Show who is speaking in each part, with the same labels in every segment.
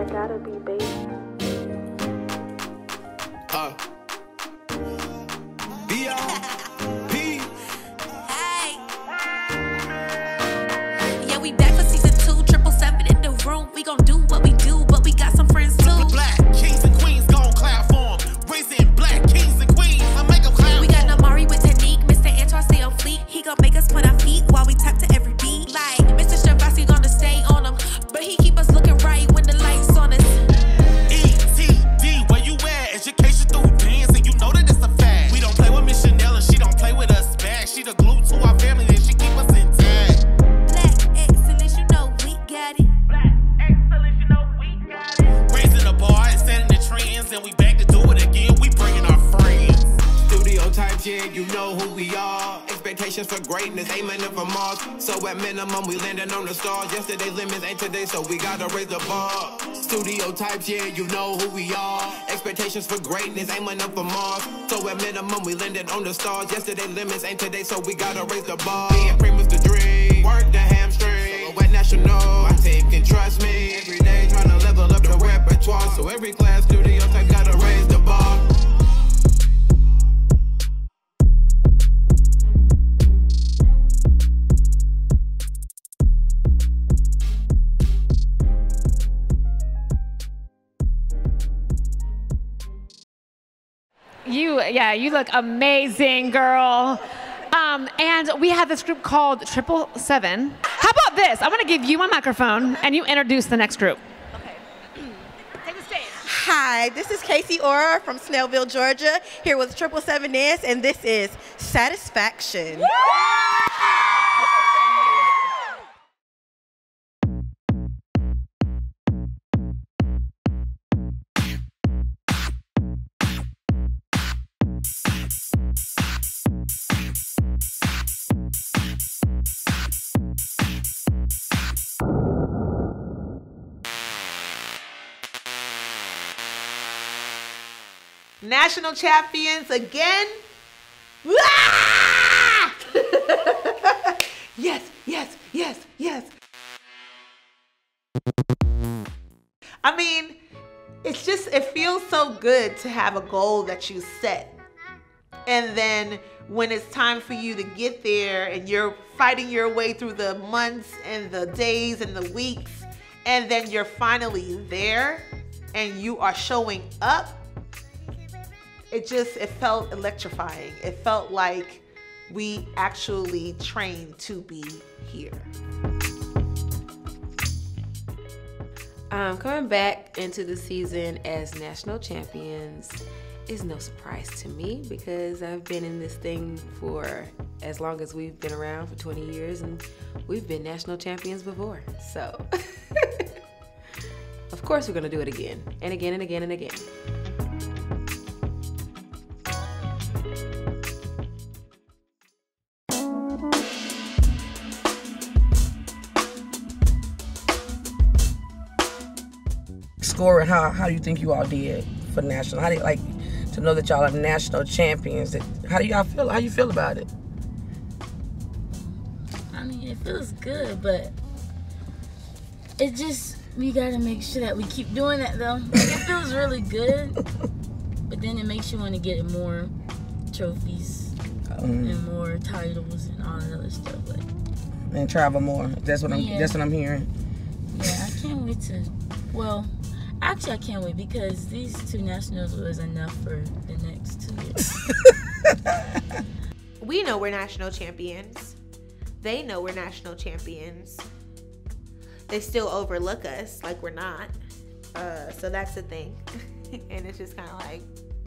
Speaker 1: gotta be baby.
Speaker 2: B.O.P.
Speaker 3: Hey. Yeah, we back for season 2. 777 in the room. We gon' do what we do, but we got some friends too.
Speaker 2: Black kings and queens gon' clap for 'em. Raising black kings and queens, I make 'em clap.
Speaker 3: We got Namari with technique. Mr. Antoine stay on fleek. He gon' make us put our feet while we tap to every beat. Like Mr. Shabasi gonna stay on him, but he keep us looking right when the lights on us.
Speaker 2: ETD, where you at? Education through dance, and you know that it's a fact. We don't play with Miss Chanel, and she don't play with us back. She the glue to our family, and she keep us intact.
Speaker 3: Black excellence, you know we got it.
Speaker 2: Black excellence, you know we got it. Raising the bar and setting the trends, and we back to do it again. We bringing our friends. StudioTypes, yeah, you know who we are. Expectations for greatness, aiming it for Mars. So at minimum, we landing on the stars. Yesterday's limits ain't today, so we gotta raise the bar. StudioTypes, yeah, you know who we are. Expectations for greatness, aiming up for Mars. So at minimum, we landed on the stars. Yesterday's limits ain't today, so we gotta raise the bar. Being famous the dream, work the hamstring. So at national, my team can trust me. Every day trying to level up the repertoire. So every class, StudioTypes gotta raise the bar.
Speaker 4: You look amazing, girl. And we have this group called 777. How about this? I'm gonna give you my microphone and you introduce the next group.
Speaker 5: Okay.
Speaker 4: Take the stage.
Speaker 5: Hi, this is Casey Orr from Snellville, Georgia, here with 777 Dance, and this is Satisfaction. National champions again. Yes, yes, yes, yes. I mean, it's just, it feels so good to have a goal that you set. And then when it's time for you to get there and you're fighting your way through the months and the days and the weeks, and then you're finally there and you are showing up, it felt electrifying. It felt like we actually trained to be here.
Speaker 6: Coming back into the season as national champions is no surprise to me because I've been in this thing for as long as we've been around, for 20 years, and we've been national champions before. So, of course we're gonna do it again and again and again and again.
Speaker 7: Scoring, how do you think you all did for national? How do you like to know that y'all are national champions? How do y'all feel? How you feel about it?
Speaker 8: I mean, it feels good, but it just, we gotta make sure that we keep doing that though. Like, it feels really good, but then it makes you want to get more trophies and more titles and all that other stuff. But
Speaker 7: and travel more. That's what I'm hearing.
Speaker 8: Yeah, I can't wait to. Well, actually, I can't wait because these 2 nationals was enough for the next 2 years.
Speaker 5: We know we're national champions. They know we're national champions. They still overlook us like we're not. So that's the thing. And it's just kind of like,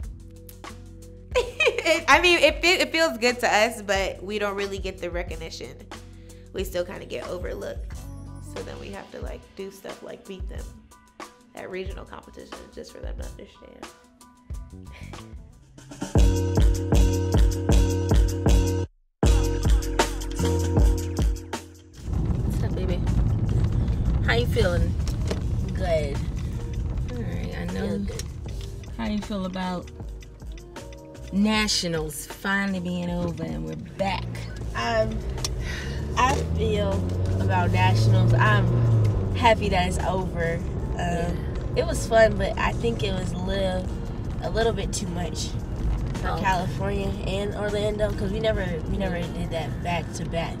Speaker 5: it feels good to us, but we don't really get the recognition. We still kind of get overlooked. So then we have to like do stuff like beat them at regional competitions just for them to understand.
Speaker 8: What's up, baby? How you feeling? Good. Alright, I know. Good. How you feel about nationals finally being over and we're back?
Speaker 9: I feel about nationals, I'm happy that it's over.
Speaker 1: It was fun, but I think it was a little bit too much for California and Orlando, because we never did that back to back.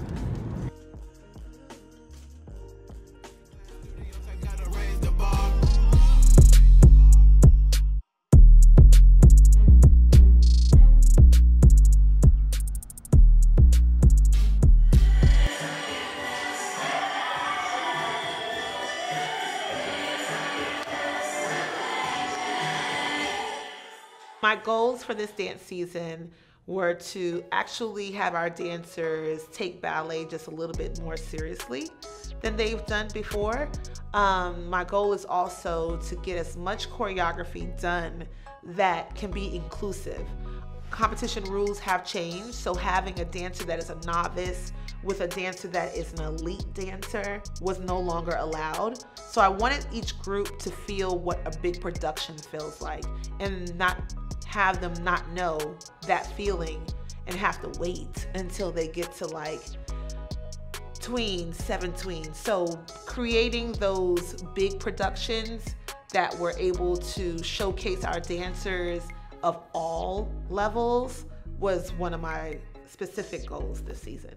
Speaker 5: My goals for this dance season were to actually have our dancers take ballet just a little bit more seriously than they've done before. My goal is also to get as much choreography done that can be inclusive. Competition rules have changed, so having a dancer that is a novice with a dancer that is an elite dancer was no longer allowed. So I wanted each group to feel what a big production feels like and not have them not know that feeling and have to wait until they get to like tween, 7 tweens. So creating those big productions that were able to showcase our dancers of all levels was one of my specific goals this season.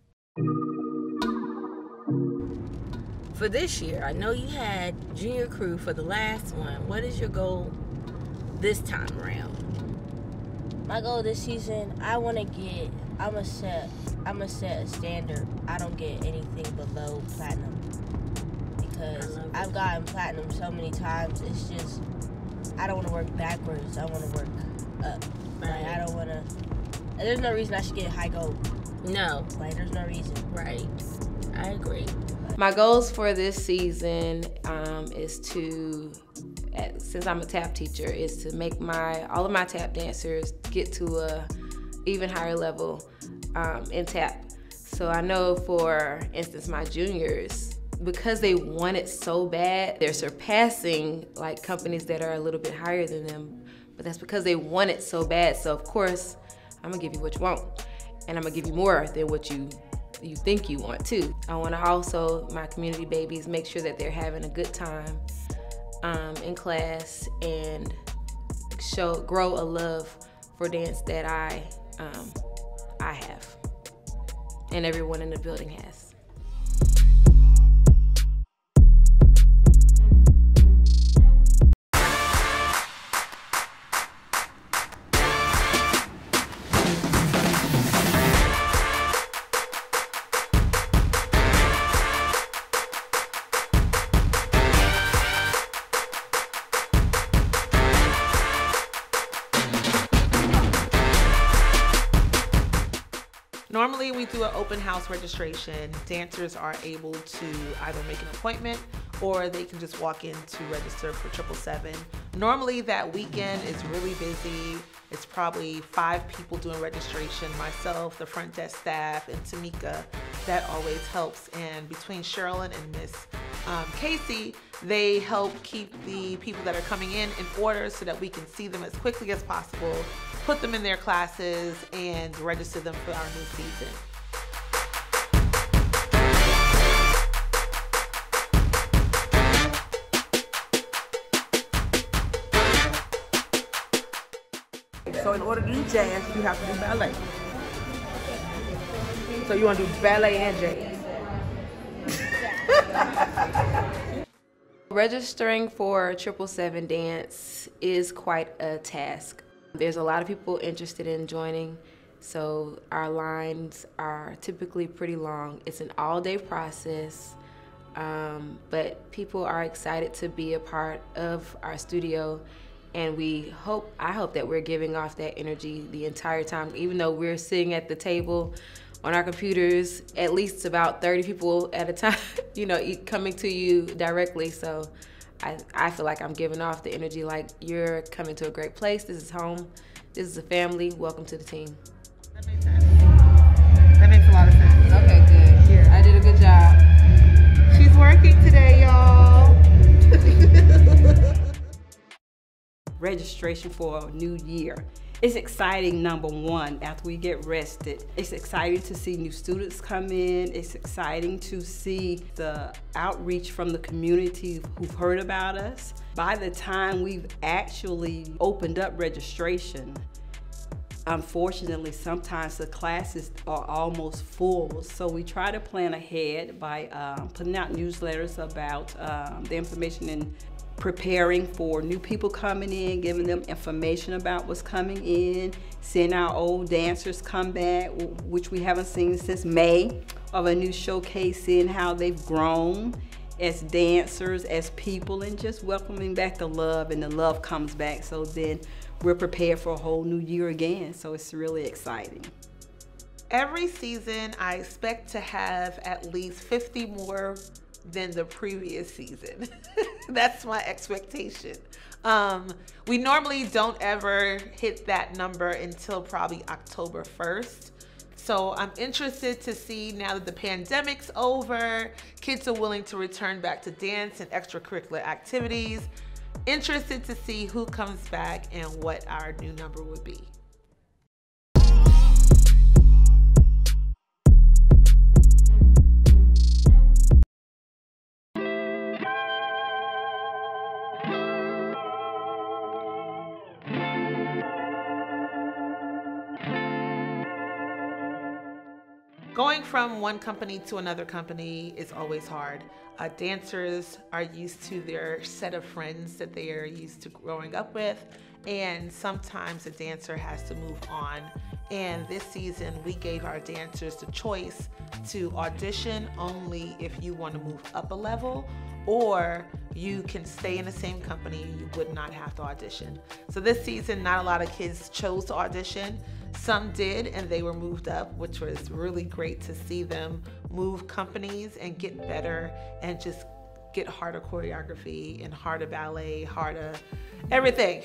Speaker 1: For this year, I know you had junior crew for the last one. What is your goal this time around?
Speaker 8: My goal this season, I'ma set a standard. I don't get anything below platinum, because I've gotten platinum so many times. It's just, I don't want to work backwards. I want to work up. Right. Like, I don't want to. There's no reason I should get high gold.
Speaker 1: No.
Speaker 8: Like, there's no reason.
Speaker 1: Right. I agree.
Speaker 6: My goals for this season is to, since I'm a tap teacher, is to make all of my tap dancers get to a even higher level in tap. So I know, for instance, my juniors, because they want it so bad, they're surpassing like companies that are a little bit higher than them. But that's because they want it so bad. So of course, I'm gonna give you what you want, and I'm gonna give you more than what you think you want too. I want to also, my community babies, make sure that they're having a good time in class and grow a love for dance that I have and everyone in the building has.
Speaker 5: Normally we do an open house registration. Dancers are able to either make an appointment or they can just walk in to register for 777. Normally that weekend is really busy. It's probably 5 people doing registration, myself, the front desk staff, and Tamika. That always helps. And between Sherilyn and Miss Casey, they help keep the people that are coming in order so that we can see them as quickly as possible, put them in their classes, and register them for our new season.
Speaker 7: So in order to do jazz, you have to do ballet. So you want to do ballet and jazz.
Speaker 6: Registering for 777 dance is quite a task. There's a lot of people interested in joining, so our lines are typically pretty long. It's an all-day process, but people are excited to be a part of our studio, and I hope that we're giving off that energy the entire time. Even though we're sitting at the table on our computers, at least about 30 people at a time, coming to you directly. So I feel like I'm giving off the energy like you're coming to a great place. This is home. This is a family. Welcome to the team.
Speaker 5: That makes sense. That makes a lot of sense.
Speaker 6: Okay, good.
Speaker 5: Yeah.
Speaker 6: I did a good job.
Speaker 5: She's working today, y'all.
Speaker 9: Registration for a new year It's exciting, number one, after we get rested. It's exciting to see new students come in. It's exciting to see the outreach from the community who've heard about us. By the time we've actually opened up registration, unfortunately, sometimes the classes are almost full. So we try to plan ahead by putting out newsletters about the information and preparing for new people coming in, giving them information about what's coming in, seeing our old dancers come back, which we haven't seen since May, of a new showcase, seeing how they've grown as dancers, as people, and just welcoming back the love, and the love comes back. So then we're prepared for a whole new year again. So it's really exciting.
Speaker 5: Every season, I expect to have at least 50 more than the previous season. That's my expectation. We normally don't ever hit that number until probably October 1st. So I'm interested to see, now that the pandemic's over, kids are willing to return back to dance and extracurricular activities. Interested to see who comes back and what our new number would be. Going from one company to another company is always hard. Dancers are used to their set of friends that they are used to growing up with, and sometimes a dancer has to move on. And this season, we gave our dancers the choice to audition only if you want to move up a level, or you can stay in the same company and you would not have to audition. So this season, not a lot of kids chose to audition. Some did, and they were moved up, which was really great to see them move companies and get better and just get harder choreography and harder ballet, harder everything.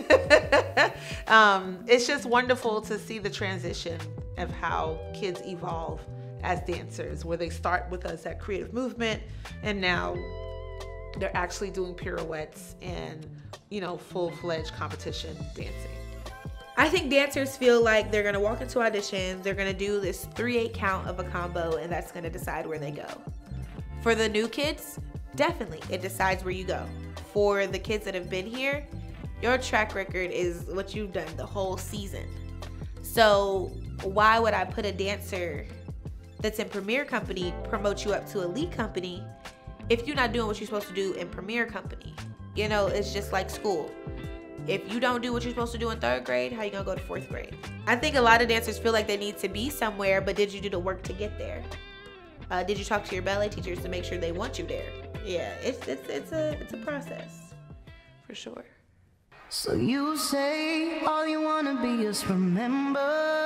Speaker 5: It's just wonderful to see the transition of how kids evolve as dancers, where they start with us at Creative Movement and now they're actually doing pirouettes and, you know, full-fledged competition dancing.
Speaker 10: I think dancers feel like they're gonna walk into auditions, they're gonna do this 3/8 count of a combo, and that's gonna decide where they go. For the new kids, definitely, it decides where you go. For the kids that have been here, your track record is what you've done the whole season. So why would I put a dancer that's in Premier Company promote you up to Elite Company if you're not doing what you're supposed to do in Premier Company? You know, it's just like school. If you don't do what you're supposed to do in 3rd grade, how you gonna go to 4th grade? I think a lot of dancers feel like they need to be somewhere, but did you do the work to get there? Did you talk to your ballet teachers to make sure they want you there? Yeah, it's a process, for sure.
Speaker 11: So you say all you wanna be is remembered.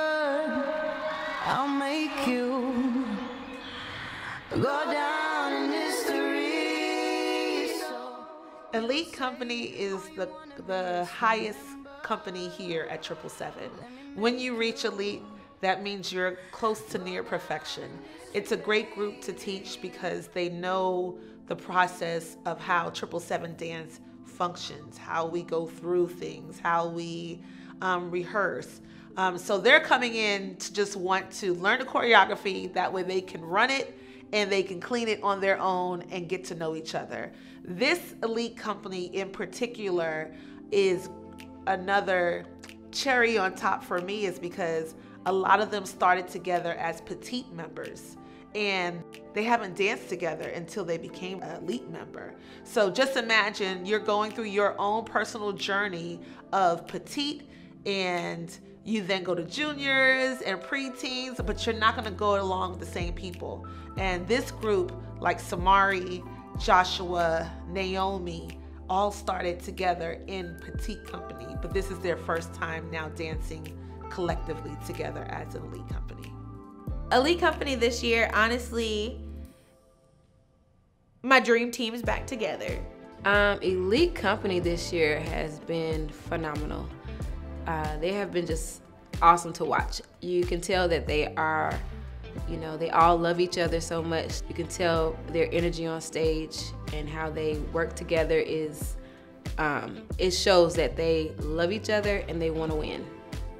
Speaker 11: I'll make you go down in history.
Speaker 5: Elite Company is the highest company here at 777. When you reach Elite, that means you're close to near perfection. It's a great group to teach because they know the process of how 777 dance functions, how we go through things, how we rehearse. So they're coming in to just want to learn the choreography, that way they can run it and they can clean it on their own and get to know each other. This Elite Company in particular is another cherry on top for me, is because a lot of them started together as petite members and they haven't danced together until they became an Elite member. So just imagine you're going through your own personal journey of petite, and you then go to juniors and preteens, but you're not gonna go along with the same people. And this group, like Samari, Joshua, Naomi, all started together in Petite Company, but this is their first time now dancing collectively together as an Elite Company.
Speaker 10: Elite Company this year, honestly, my dream team is back together.
Speaker 6: Elite Company this year has been phenomenal. They have been just awesome to watch. You can tell that they are, you know, they all love each other so much. You can tell their energy on stage and how they work together is, it shows that they love each other and they want to win.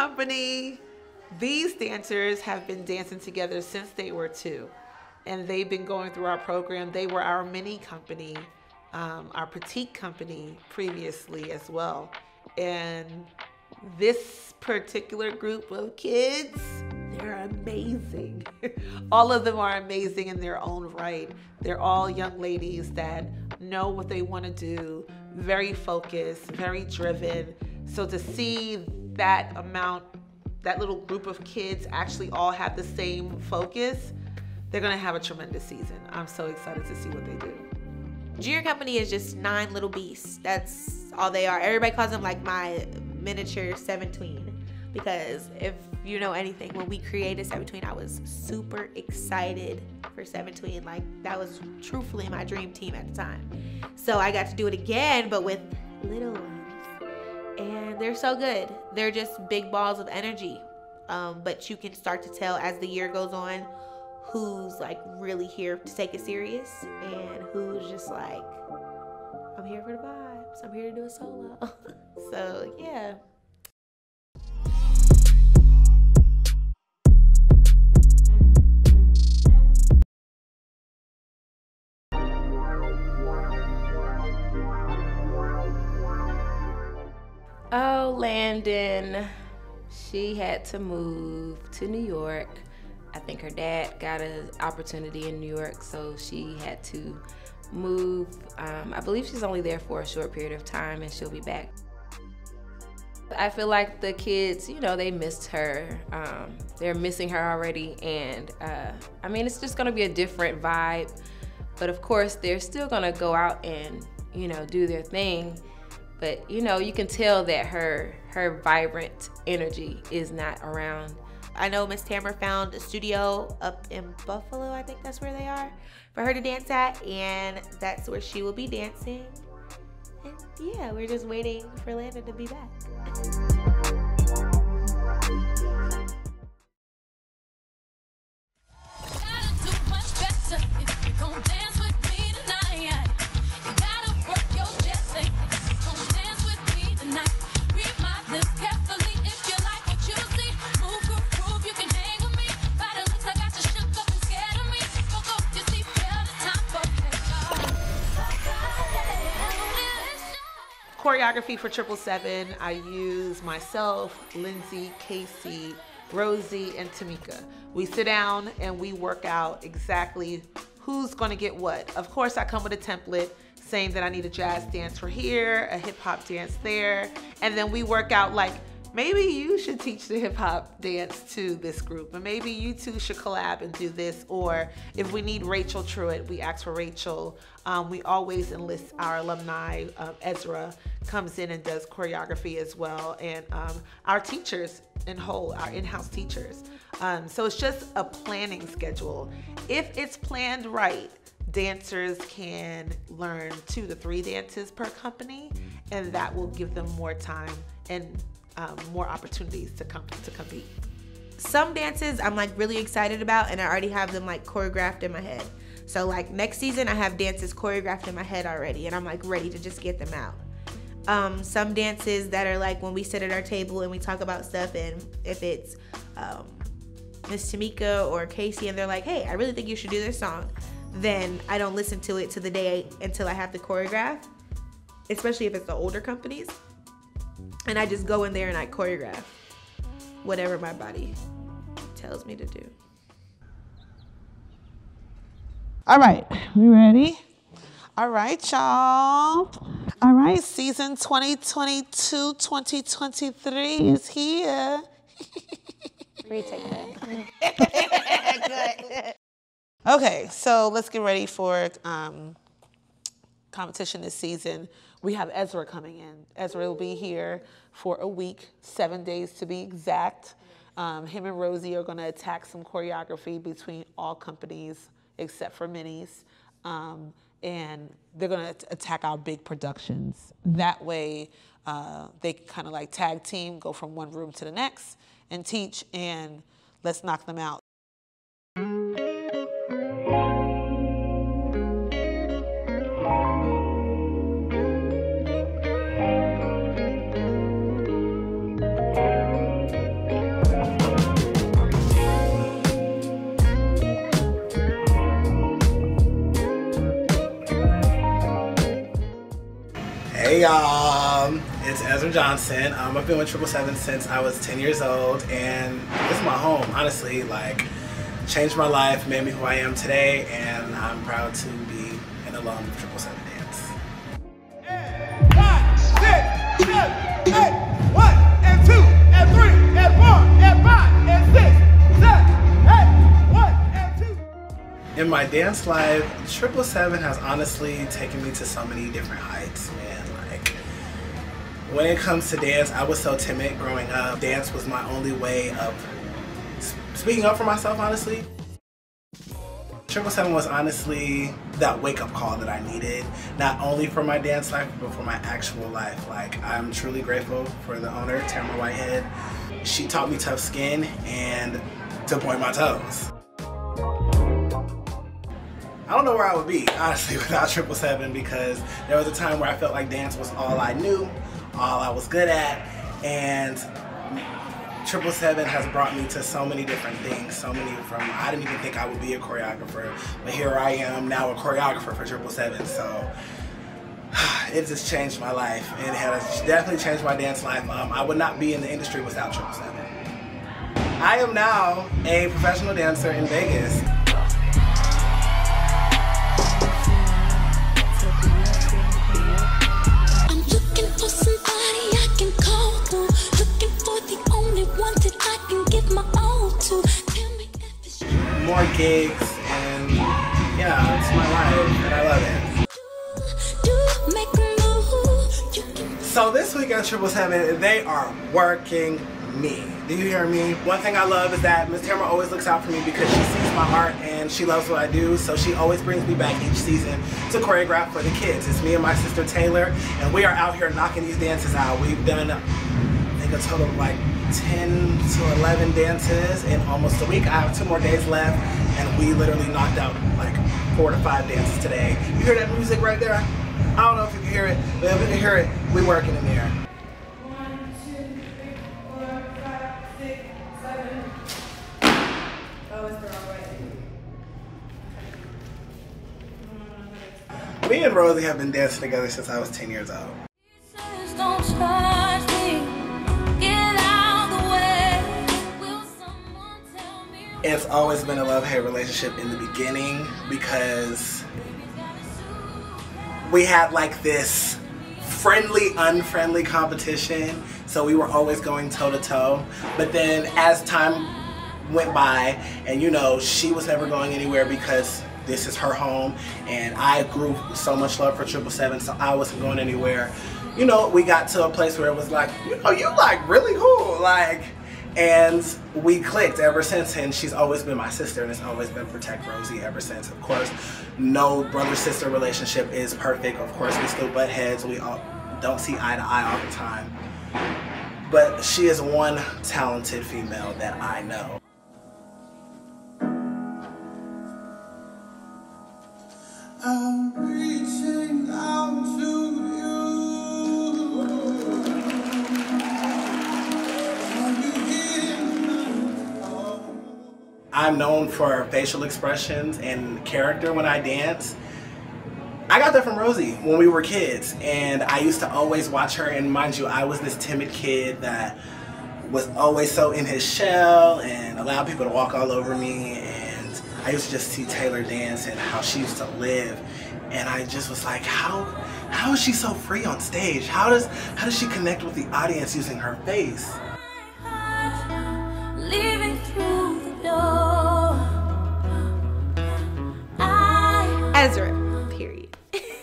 Speaker 5: company, these dancers have been dancing together since they were 2. And they've been going through our program. They were our mini company, our petite company previously as well. And this particular group of kids, they're amazing. All of them are amazing in their own right. They're all young ladies that know what they want to do, very focused, very driven. So to see that little group of kids actually all have the same focus, they're going to have a tremendous season. I'm so excited to see what they do.
Speaker 10: Junior company is just 9 little beasts. That's all they are. Everybody calls them like my miniature 7-tween, because if you know anything, when we created 7-tween, I was super excited for 7-tween. Like, that was truthfully my dream team at the time. So I got to do it again, but with little ones. And they're so good. They're just big balls of energy. But you can start to tell as the year goes on who's like really here to take it serious and who's just like, I'm here for the vibes. I'm here to do a solo. So yeah.
Speaker 6: Oh, Landon. She had to move to New York. I think her dad got an opportunity in New York, so she had to move. I believe she's only there for a short period of time and she'll be back. I feel like the kids, you know, they missed her. They're missing her already, and I mean, it's just gonna be a different vibe. But of course, they're still gonna go out and, you know, do their thing. But, you know, you can tell that her vibrant energy is not around.
Speaker 10: I know Miss Tamara found a studio up in Buffalo, I think that's where they are, for her to dance at, and that's where she will be dancing. And yeah, we're just waiting for Landon to be back.
Speaker 5: Choreography for 777, I use myself, Lindsay, Casey, Rosie, and Tamika. We sit down and we work out exactly who's gonna get what. Of course, I come with a template saying that I need a jazz dance for here, a hip hop dance there, and then we work out like, maybe you should teach the hip hop dance to this group, and maybe you two should collab and do this. Or if we need Rachel Truitt, we ask for Rachel. We always enlist our alumni. Ezra comes in and does choreography as well, and our teachers in whole, our in-house teachers. So it's just a planning schedule. If it's planned right, dancers can learn 2 to 3 dances per company, and that will give them more time and more opportunities to compete.
Speaker 10: Some dances I'm like really excited about, and I already have them like choreographed in my head. So like next season I have dances choreographed in my head already, and I'm like ready to just get them out. Some dances that are like when we sit at our table and we talk about stuff, and if it's Miss Tamika or Casey and they're like, hey, I really think you should do this song, then I don't listen to it to the day until I have to choreograph, especially if it's the older companies. And I just go in there and I choreograph whatever my body tells me to do.
Speaker 5: All right, we ready? All right, y'all. All right, season 2022-2023 is here.
Speaker 10: Retake that.
Speaker 5: Good. Okay, so let's get ready for competition this season. We have Ezra coming in. Ezra will be here for a week, 7 days to be exact. Him and Rosie are gonna attack some choreography between all companies except for minis. And they're gonna attack our big productions. That way, they can kind of like tag team, go from one room to the next and teach, and let's knock them out.
Speaker 12: Hey y'all, it's Ezra Johnson. I've been with 777 since I was 10 years old, and this is my home, honestly. Like, changed my life, made me who I am today, and I'm proud to be an alum of 777 Dance.
Speaker 2: 5, 6, 7, 8, 1 and 2 and 3 and 4 and 5 and 6, 7, 8, 1 and 2.
Speaker 12: In my dance life, 777 has honestly taken me to so many different heights, man. Like, when it comes to dance, I was so timid growing up. Dance was my only way of speaking up for myself, honestly. 777 was honestly that wake-up call that I needed, not only for my dance life, but for my actual life. Like, I'm truly grateful for the owner, Tamara Whitehead. She taught me tough skin and to point my toes. I don't know where I would be, honestly, without 777, because there was a time where I felt like dance was all I knew, all I was good at, and 777 has brought me to so many different things, I didn't even think I would be a choreographer, but here I am now a choreographer for 777, so it just changed my life, and it has definitely changed my dance life. I would not be in the industry without 777. I am now a professional dancer in Vegas. More gigs, and yeah, it's my life, and I love it. So this week at 777, they are working me. Do you hear me? One thing I love is that Miss Tamara always looks out for me because she sees my heart and she loves what I do, so she always brings me back each season to choreograph for the kids. It's me and my sister Taylor, and we are out here knocking these dances out. We've done, I think, a total of like 10 to 11 dances in almost a week. I have 2 more days left, and we literally knocked out like 4 to 5 dances today. You hear that music right there? I don't know if you can hear it, but if you can hear it, we're working in there.
Speaker 2: 1, 2, 3, 4, 5, 6, 7. Oh, it's the wrong way.
Speaker 12: Me and Rosie have been dancing together since I was 10 years old. It's always been a love-hate relationship in the beginning because we had like this friendly, unfriendly competition, so we were always going toe-to-toe. But then as time went by, and you know, she was never going anywhere because this is her home, and I grew so much love for 777, so I wasn't going anywhere. You know, we got to a place where it was like, you know, you like really cool, like, and we clicked ever since, and she's always been my sister, and it's always been Protect Rosie ever since. Of course, no brother-sister relationship is perfect. Of course, we still butt heads. We all don't see eye to eye all the time. But she is one talented female that I know.
Speaker 2: I'm reaching out to you.
Speaker 12: I'm known for facial expressions and character when I dance. I got that from Rosie when we were kids, and I used to always watch her, and mind you, I was this timid kid that was always so in his shell and allowed people to walk all over me, and I used to just see Taylor dance and how she used to live, and I just was like, how is she so free on stage? How does she connect with the audience using her face?
Speaker 3: Leaving through the door.
Speaker 10: Ezra, period.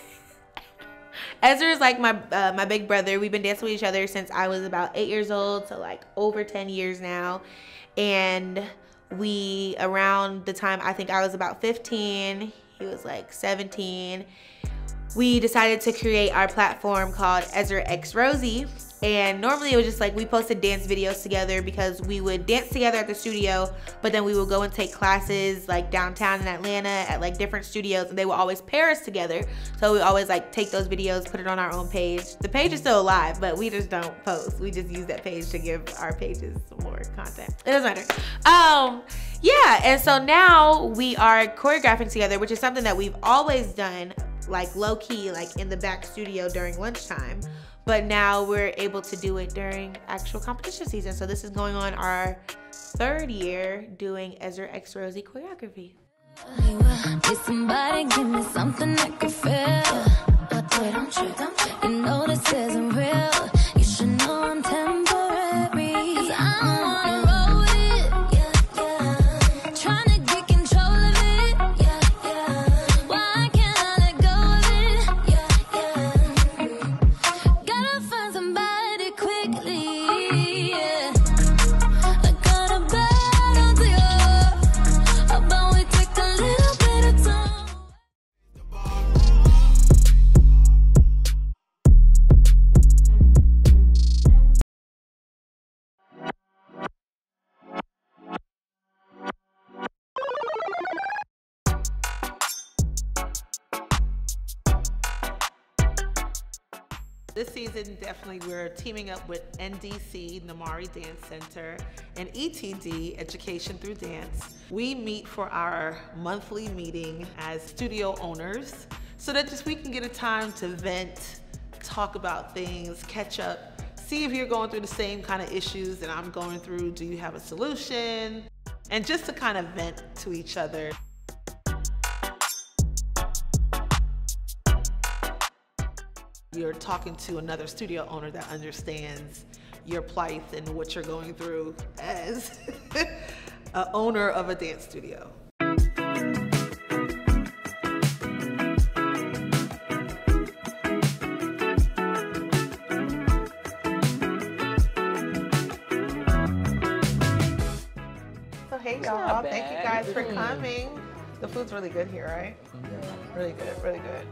Speaker 10: Ezra is like my big brother. We've been dancing with each other since I was about 8 years old, so like over 10 years now. And we, around the time I think I was about 15, he was like 17, we decided to create our platform called Ezra X Rosie. And normally it was just like we posted dance videos together because we would dance together at the studio, but then we would go and take classes like downtown in Atlanta at like different studios, and they would always pair us together. So we always like take those videos, put it on our own page. The page is still alive, but we just don't post. We just use that page to give our pages some more content. It doesn't matter. Yeah, and so now we are choreographing together, which is something that we've always done, like low key, like in the back studio during lunchtime. But now we're able to do it during actual competition season. So this is going on our 3rd year doing Ezra X Rosie choreography.
Speaker 11: Need somebody give me something I can feel. But boy, don't trip. You know this isn't real. You should know I'm temporary. 'Cause I don't wanna roll with it. Yeah, yeah. Trying to get control of it. Yeah, yeah. Why can't I let go of it? Yeah, yeah. Gotta find somebody quickly. Yeah. I got a bad idea about we take a little bit of time.
Speaker 5: This season, definitely we're teaming up with NDC, Namari Dance Center, and ETD, Education Through Dance. We meet for our monthly meeting as studio owners so that just we can get a time to vent, talk about things, catch up, see if you're going through the same kind of issues that I'm going through. Do you have a solution? And just to kind of vent to each other. You're talking to another studio owner that understands your plight and what you're going through as an owner of a dance studio. So hey y'all, thank you guys for coming. The food's really good here, right? Yeah. Really good, really good.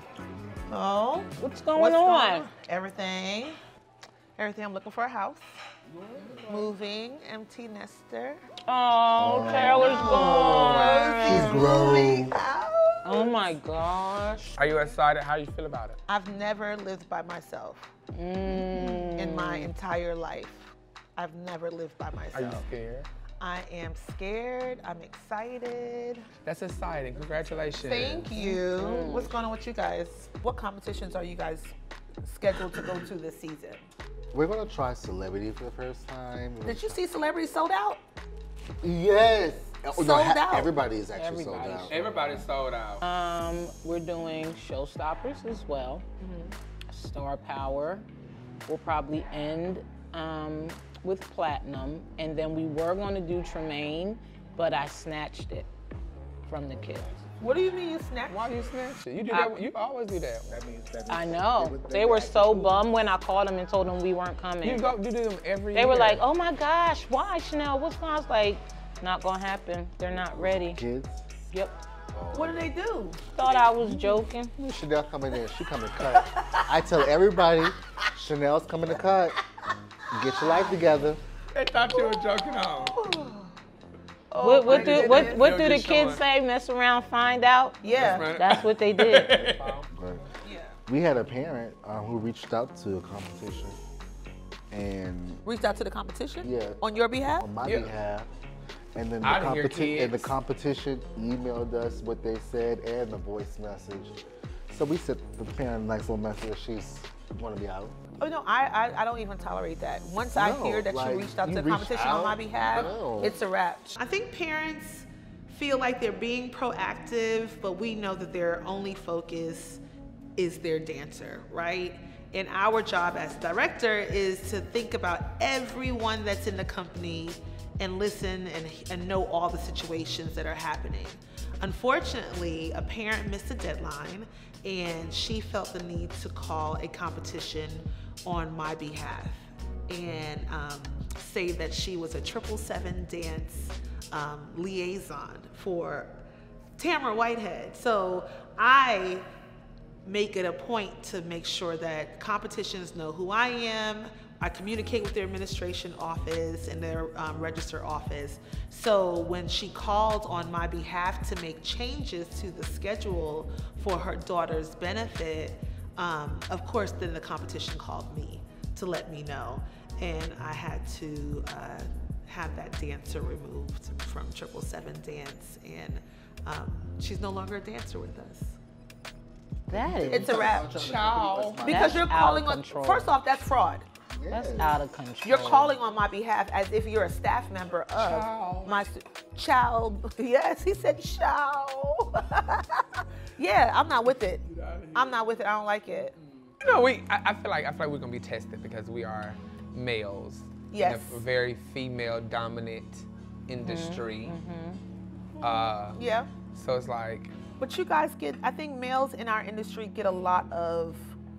Speaker 5: Oh,
Speaker 13: what's going on?
Speaker 5: Everything. I'm looking for a house. Moving, empty nester.
Speaker 13: Oh, Taylor's gone.
Speaker 5: She's moving out.
Speaker 13: Oh my gosh.
Speaker 14: Are you excited? How do you feel about it?
Speaker 5: I've never lived by myself in my entire life. I've never lived by myself.
Speaker 14: Are you scared?
Speaker 5: I am scared. I'm excited.
Speaker 14: That's exciting. Congratulations.
Speaker 5: Thank you. What's going on with you guys? What competitions are you guys scheduled to go to this season?
Speaker 15: We're going to try Celebrity for the first time.
Speaker 5: Did you see Celebrity sold out?
Speaker 15: Yes.
Speaker 5: Sold out.
Speaker 15: Everybody's actually sold out.
Speaker 14: Everybody's sold out.
Speaker 13: We're doing Showstoppers as well. Star Power. We'll probably end with Platinum, and then we were going to do Tremaine, but I snatched it from the kids.
Speaker 5: What do you mean you snatched?
Speaker 14: Why you snatch it? You do that. You always do that.
Speaker 13: I know. They were so bummed when I called them and told them we weren't coming.
Speaker 14: You do them every year.
Speaker 13: They were like, "Oh my gosh, why, Chanel? What's going on?" I was like, "Not gonna happen. They're not ready."
Speaker 15: Kids?
Speaker 13: Yep.
Speaker 5: What do they do?
Speaker 13: Thought I was joking.
Speaker 15: Chanel coming in. She coming to cut. I tell everybody, Chanel's coming to cut. Get your life together.
Speaker 14: They thought you were joking on.
Speaker 13: Oh, what do the kids say? Mess around, find out?
Speaker 5: Yeah.
Speaker 13: That's what they did.
Speaker 15: We had a parent who reached out to a competition and
Speaker 5: reached out to the competition?
Speaker 15: Yeah.
Speaker 5: On your behalf?
Speaker 15: On my behalf. And then the competition emailed us what they said and the voice message. So we sent the parent a nice little message. She's want to be out.
Speaker 5: Oh no, I don't even tolerate that. Once I hear that you reached out to the competition on my behalf, it's a wrap. I think parents feel like they're being proactive, but we know that their only focus is their dancer, right? And our job as director is to think about everyone that's in the company and listen and know all the situations that are happening. Unfortunately, a parent missed a deadline and she felt the need to call a competition on my behalf and say that she was a 777 dance liaison for Tamara Whitehead. So I make it a point to make sure that competitions know who I am. I communicate with their administration office and their register office. So when she called on my behalf to make changes to the schedule for her daughter's benefit, of course, then the competition called me to let me know. And I had to have that dancer removed from 777 Dance. And she's no longer a dancer with us.
Speaker 13: That is.
Speaker 10: It's a wrap.
Speaker 14: Ciao.
Speaker 10: Because
Speaker 13: That's
Speaker 10: you're
Speaker 13: out
Speaker 10: calling
Speaker 13: of
Speaker 10: on.
Speaker 13: control.
Speaker 10: First off, that's fraud.
Speaker 13: That's out of control.
Speaker 10: You're calling on my behalf as if you're a staff member of my child. Yes, he said ciao. Yeah, I'm not with it. I'm not with it. I don't like it.
Speaker 14: No, I feel like we're gonna be tested because we are males.
Speaker 10: Yes.
Speaker 14: In a very female dominant industry.
Speaker 10: Yeah.
Speaker 14: So it's like.
Speaker 10: But you guys get, I think males in our industry get a lot of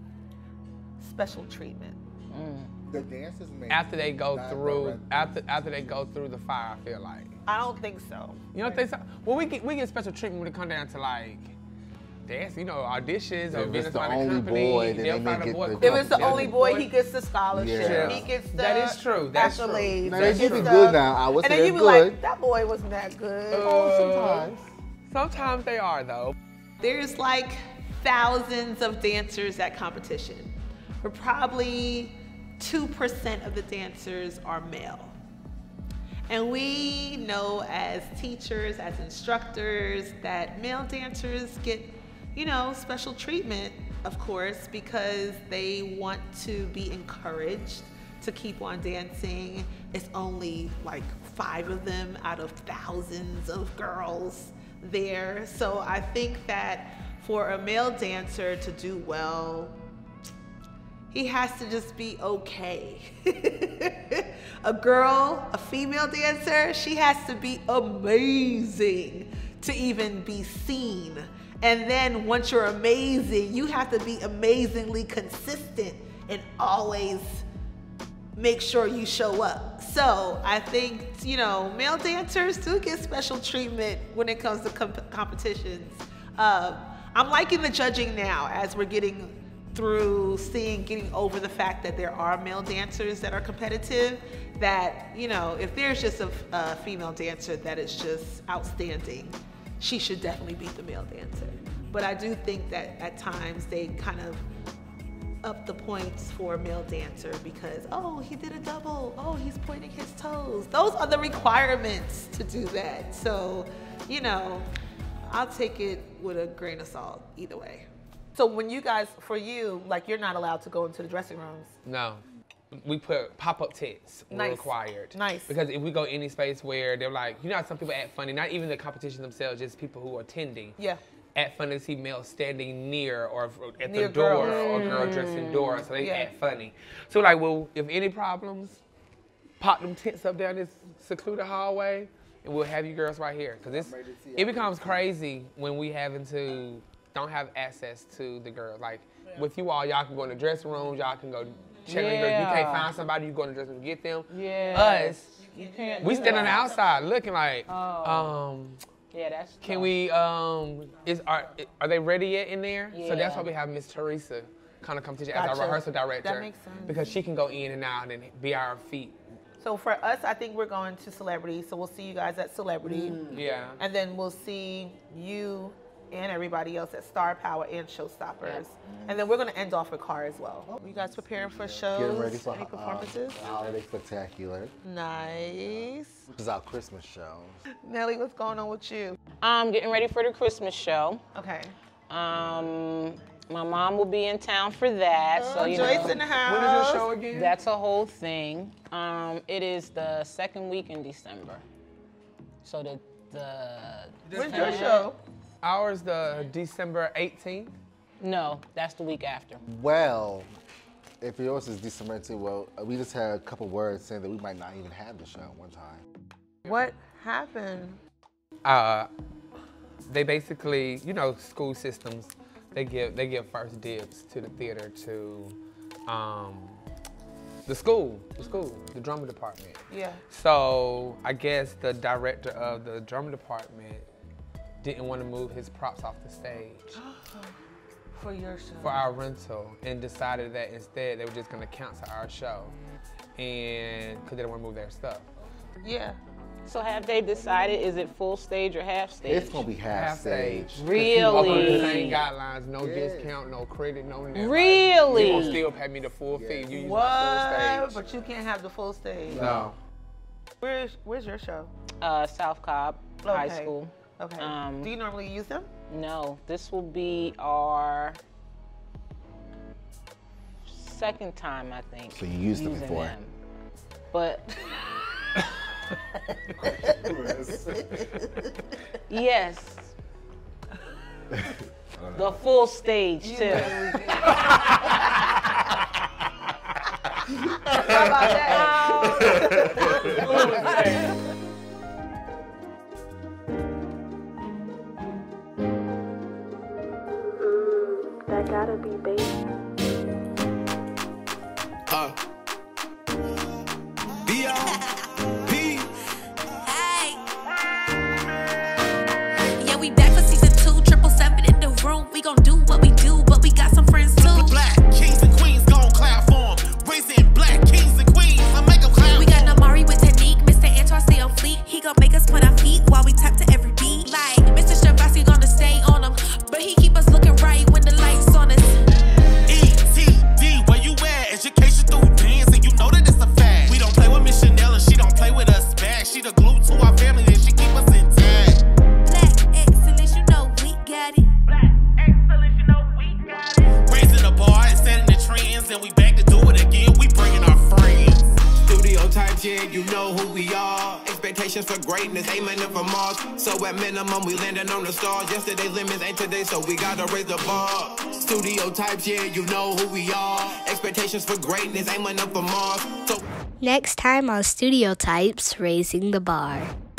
Speaker 10: special treatment.
Speaker 15: The dancers make
Speaker 14: After they go through, after they go through the fire, I feel like.
Speaker 10: I don't think so.
Speaker 14: You don't think so? Well, we get special treatment when it comes down to like dance, you know, auditions or
Speaker 15: If
Speaker 14: being
Speaker 15: it's the
Speaker 14: a
Speaker 15: only
Speaker 14: company.
Speaker 15: boy, then
Speaker 14: they'll
Speaker 15: they may
Speaker 14: find a
Speaker 15: get
Speaker 14: boy.
Speaker 15: the
Speaker 10: If it's the only boy, he gets the scholarship.
Speaker 15: Yeah.
Speaker 10: He gets the
Speaker 14: That is true. That's true.
Speaker 10: accolades.
Speaker 15: Now,
Speaker 10: and
Speaker 15: they do be
Speaker 10: stuff.
Speaker 15: good now. I would
Speaker 10: And
Speaker 15: say
Speaker 10: then you
Speaker 15: they're
Speaker 10: be
Speaker 15: good.
Speaker 10: like, that boy wasn't that good.
Speaker 15: Sometimes.
Speaker 14: Sometimes they are though.
Speaker 5: There's like thousands of dancers at competition, but probably 2% of the dancers are male. And we know as teachers, as instructors, that male dancers get, you know, special treatment, of course, because they want to be encouraged to keep on dancing. It's only like 5 of them out of thousands of girls there. So I think that for a male dancer to do well, he has to just be okay. A girl, a female dancer, she has to be amazing to even be seen. And then once you're amazing, you have to be amazingly consistent and always make sure you show up. So I think, you know, male dancers do get special treatment when it comes to competitions. I'm liking the judging now as we're getting through getting over the fact that there are male dancers that are competitive, that, you know, if there's just a female dancer that is just outstanding, she should definitely beat the male dancer. But I do think that at times they kind of up the points for a male dancer because, oh, he did a double, oh, he's pointing his toes. Those are the requirements to do that. So, you know, I'll take it with a grain of salt either way. So when you guys, for you, like you're not allowed to go into the dressing rooms.
Speaker 14: No. We put pop-up tents
Speaker 10: Nice.
Speaker 14: required.
Speaker 10: Nice.
Speaker 14: Because if we go any space where they're like, you know how some people act funny, not even the competition themselves, just people who are attending.
Speaker 10: Yeah.
Speaker 14: Act funny to see males standing near or at
Speaker 10: Near
Speaker 14: the door
Speaker 10: girls.
Speaker 14: or girl dressing door, so they
Speaker 10: Yeah.
Speaker 14: act funny. So like, well, if any problems, pop them tents up down this secluded hallway and we'll have you girls right here. Because it becomes crazy when we don't have access to the girls. Like with you all, y'all can go in the dressing rooms, y'all can go check on the girls. You can't find somebody, you go in the dressing room and get them.
Speaker 13: Yeah.
Speaker 14: Us, we stand on the outside looking like,
Speaker 13: yeah, that's
Speaker 14: can
Speaker 13: tough.
Speaker 14: we, are they ready yet in there? So that's
Speaker 13: Yeah.
Speaker 14: why we have Miss Teresa kind of come to as
Speaker 10: Gotcha.
Speaker 14: our rehearsal director.
Speaker 10: That makes sense.
Speaker 14: Because she can go in and out and be our feet.
Speaker 10: So for us, I think we're going to Celebrity. So we'll see you guys at Celebrity.
Speaker 14: Yeah.
Speaker 10: And then we'll see you and everybody else at Star Power and Showstoppers. And then we're going to end off with Car as well. You guys preparing for shows?
Speaker 15: Getting ready for
Speaker 10: Any performances?
Speaker 15: Holiday Spectacular.
Speaker 10: Nice.
Speaker 15: This is our Christmas show.
Speaker 10: Nelly, what's going on with you?
Speaker 13: I'm getting ready for the Christmas show.
Speaker 10: Okay.
Speaker 13: My mom will be in town for that. So you
Speaker 10: Joyce
Speaker 13: know,
Speaker 10: in the house.
Speaker 14: When is your show again?
Speaker 13: That's a whole thing. It is the second week in December. So
Speaker 10: When's your show?
Speaker 14: Ours the December 18th.
Speaker 13: No, that's the week after.
Speaker 15: Well, if yours is December 18th, well, we just had a couple words saying that we might not even have the show at one time.
Speaker 10: What happened?
Speaker 14: They basically, you know, school systems, they give first dibs to the theater to the school, the drama department.
Speaker 10: Yeah.
Speaker 14: So I guess the director of the drama department didn't want to move his props off the stage
Speaker 10: For your show.
Speaker 14: for our rental, and decided that instead they were just going to cancel our show, and because they didn't want to move their stuff.
Speaker 10: Yeah.
Speaker 13: So have they decided, is it full stage or half stage?
Speaker 15: It's gonna be half stage.
Speaker 13: Really?
Speaker 14: Up on the same guidelines, no discount, no credit, no nothing.
Speaker 13: Really?
Speaker 14: You gonna still pay me the full fee. You use my full stage.
Speaker 10: But you can't have the full stage.
Speaker 14: No.
Speaker 10: Where's your show?
Speaker 13: South Cobb High
Speaker 10: Okay.
Speaker 13: School.
Speaker 5: Okay. Do you normally use them?
Speaker 13: No, this will be our second time, I think.
Speaker 15: So you used them before?
Speaker 13: Them. But yes, the full stage too.
Speaker 5: How about that?
Speaker 11: That gotta be baby.
Speaker 3: Hey. Yeah, we back for season 2, 777 in the room. We gon' do what we do, but we got some friends too.
Speaker 2: Black kings and queens gon' clap for 'em. Raising black kings and queens, I make 'em clap.
Speaker 3: We got Namari with technique, Mr. Antoine stay on fleek. He gon' make us put our feet while we tap to every beat. Like Mr. Stravosky gonna stay on him, but he keep us looking right when the lights on us.
Speaker 2: ETD, where you at? Education through dancing, you know that it's a fact. We don't play with Miss Chanel and she don't play with us back. She the glue to our family and she keep us intact.
Speaker 3: Black excellence, you know we got it.
Speaker 2: Raising the bar and setting the trends, and we back to do it again. We bringing our friends. StudioTypes, yeah, you know who we are. Expectations for greatness, aiming for Mars. So at minimum, we landing on the stars. Yesterday's limits ain't today, so we gotta raise the bar. StudioTypes, yeah, you know who we are. Expectations for greatness, aiming for Mars. So
Speaker 16: next time on StudioTypes, Raising the Bar.